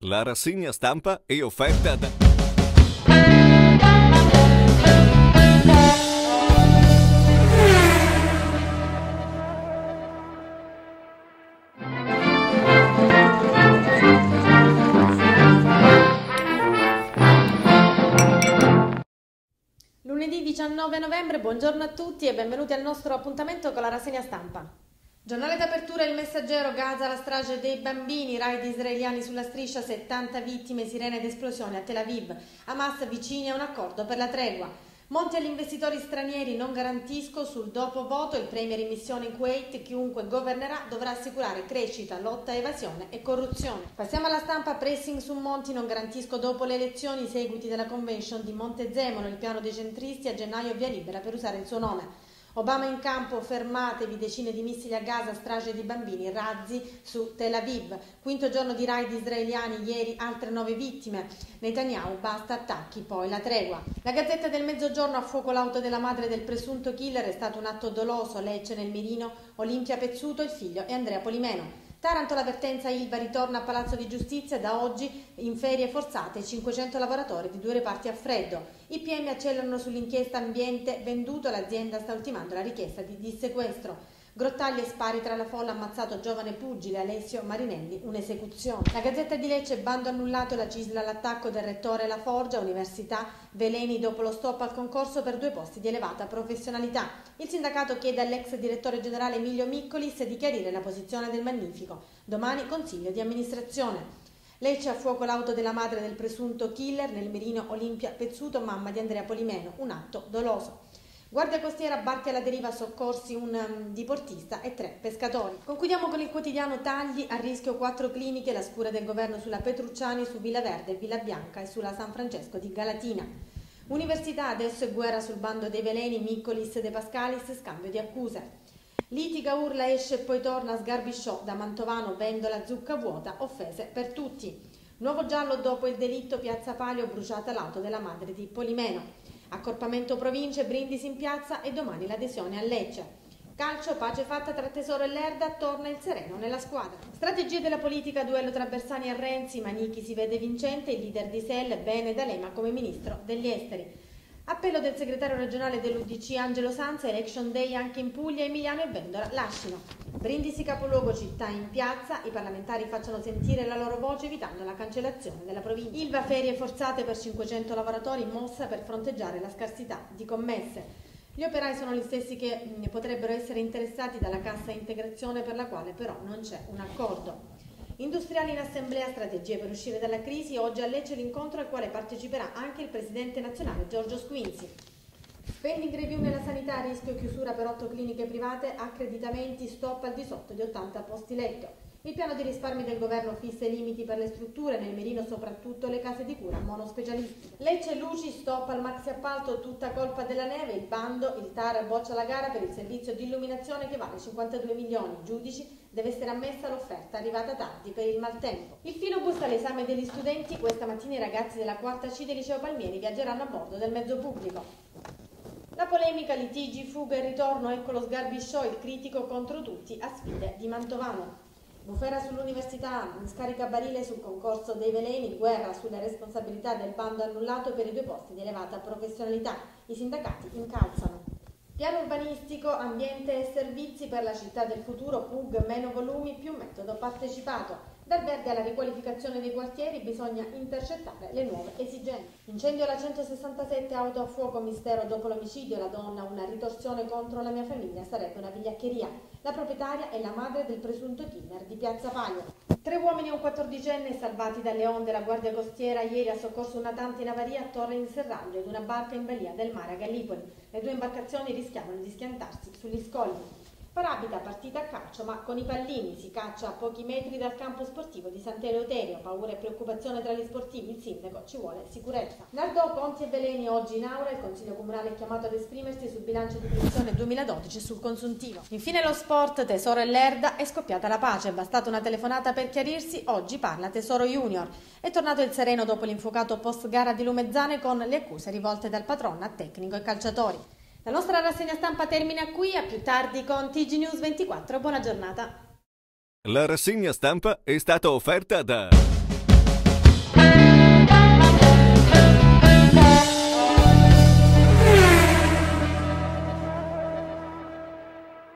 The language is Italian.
La rassegna stampa è offerta da... Lunedì 19 novembre, buongiorno a tutti e benvenuti al nostro appuntamento con la rassegna stampa. Giornale d'apertura Il Messaggero, Gaza, la strage dei bambini, raid israeliani sulla striscia, 70 vittime, sirene d'esplosione a Tel Aviv, Hamas vicini a un accordo per la tregua. Monti agli investitori stranieri, non garantisco sul dopo voto, il premier in missione in Kuwait, chiunque governerà dovrà assicurare crescita, lotta a evasione e corruzione. Passiamo alla stampa, pressing su Monti, non garantisco dopo le elezioni, i seguiti della convention di Montezemolo, il piano dei centristi, a gennaio via libera per usare il suo nome. Obama in campo, fermatevi, decine di missili a Gaza, strage di bambini, razzi su Tel Aviv. Quinto giorno di raid israeliani, ieri altre 9 vittime. Netanyahu, basta attacchi, poi la tregua. La Gazzetta del Mezzogiorno, a fuoco l'auto della madre del presunto killer, è stato un atto doloso, Lecce nel mirino, Olimpia Pezzuto, il figlio e Andrea Polimeno. Taranto, l'avvertenza Ilva ritorna a Palazzo di Giustizia, da oggi in ferie forzate 500 lavoratori di 2 reparti a freddo. I PM accelerano sull'inchiesta ambiente venduto, l'azienda sta ultimando la richiesta di dissequestro. Grottaglie e spari tra la folla, ammazzato giovane pugile Alessio Marinelli, un'esecuzione. La Gazzetta di Lecce, bando annullato, la CISL all'attacco del rettore La Forgia, università, veleni dopo lo stop al concorso per 2 posti di elevata professionalità. Il sindacato chiede all'ex direttore generale Emilio Miccolis di chiarire la posizione del Magnifico. Domani consiglio di amministrazione. Lecce, a fuoco l'auto della madre del presunto killer, nel mirino Olimpia Pezzuto, mamma di Andrea Polimeno, un atto doloso. Guardia costiera, barche alla deriva, soccorsi un diportista e 3 pescatori. Concludiamo con il quotidiano Tagli, a rischio 4 cliniche, la scura del governo sulla Petrucciani, su Villa Verde, Villa Bianca e sulla San Francesco di Galatina. Università, adesso è guerra sul bando dei veleni, Miccolis De Pascalis, scambio di accuse. Litiga, urla, esce e poi torna, Sgarbisciò, da Mantovano, Vendola, zucca vuota, offese per tutti. Nuovo giallo dopo il delitto, Piazza Palio, bruciata l'auto della madre di Polimeno. Accorpamento province, Brindisi in piazza e domani l'adesione a Lecce. Calcio, pace fatta tra Tesoro e Lerda, torna il sereno nella squadra. Strategie della politica, duello tra Bersani e Renzi, Manichi si vede vincente, il leader di SEL, bene D'Alema come ministro degli esteri. Appello del segretario regionale dell'UDC Angelo Sanza, election day anche in Puglia, Emiliano e Vendola lascino. Brindisi capoluogo, città in piazza, i parlamentari facciano sentire la loro voce evitando la cancellazione della provincia. Ilva, ferie forzate per 500 lavoratori, mossa per fronteggiare la scarsità di commesse. Gli operai sono gli stessi che potrebbero essere interessati dalla cassa integrazione, per la quale però non c'è un accordo. Industriali in assemblea, strategie per uscire dalla crisi, oggi a Lecce l'incontro al quale parteciperà anche il presidente nazionale Giorgio Squinzi. Spending review nella sanità, a rischio chiusura per 8 cliniche private, accreditamenti, stop al di sotto di 80 posti letto. Il piano di risparmi del governo fissa i limiti per le strutture, nel mirino soprattutto le case di cura monospecialistiche. Lecce Luci, stop al maxi appalto, tutta colpa della neve, il bando, il TAR boccia la gara per il servizio di illuminazione che vale 52 milioni, giudici, deve essere ammessa l'offerta arrivata tardi per il maltempo. Il filobus all'esame degli studenti, questa mattina i ragazzi della 4ª C del liceo Palmieri viaggeranno a bordo del mezzo pubblico. La polemica, litigi, fuga e ritorno, ecco lo Sgarbisciò, il critico contro tutti a sfide di Mantovano. Bufera sull'università, scarica barile sul concorso dei veleni, guerra sulle responsabilità del bando annullato per i 2 posti di elevata professionalità. I sindacati incalzano. Piano urbanistico, ambiente e servizi per la città del futuro, PUG, meno volumi, più metodo partecipato. Dal verde alla riqualificazione dei quartieri bisogna intercettare le nuove esigenze. Incendio alla 167, auto a fuoco, mistero dopo l'omicidio, la donna, una ritorsione contro la mia famiglia, sarebbe una vigliaccheria. La proprietaria è la madre del presunto killer di Piazza Palio. 3 uomini e un 14enne salvati dalle onde, la Guardia Costiera ieri ha soccorso un natante in avaria a Torre in Serraglio ed una barca in balia del mare a Gallipoli. Le 2 imbarcazioni rischiavano di schiantarsi sugli scogli. Parabita, partita a calcio, ma con i pallini, si caccia a pochi metri dal campo sportivo di Sant'Eleuterio, paura e preoccupazione tra gli sportivi, il sindaco, ci vuole sicurezza. Nardò, conti e veleni, oggi in aula, il Consiglio Comunale è chiamato ad esprimersi sul bilancio di previsione 2012 e sul consuntivo. Infine lo sport, Tesoro e Lerda, è scoppiata la pace, è bastata una telefonata per chiarirsi, oggi parla Tesoro Junior. È tornato il sereno dopo l'infuocato post gara di Lumezzane con le accuse rivolte dal patron a tecnico e calciatori. La nostra rassegna stampa termina qui, a più tardi con TG News 24, buona giornata. La rassegna stampa è stata offerta da... Thank you.